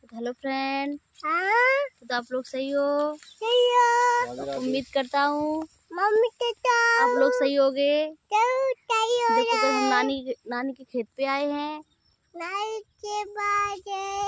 Hello friend. हाँ? तो आप लोग सही हो? सही हो। उम्मीद करता हूँ मम्मी आप लोग सही होगे। सही हो देखो कल हम नानी के खेत पे आए हैं। नानी के बाद